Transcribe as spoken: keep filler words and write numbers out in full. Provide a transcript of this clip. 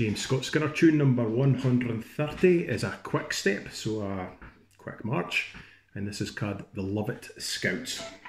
James Scott Skinner tune number one hundred thirty is a quick step, so a quick march, and this is called the Lovat Scouts.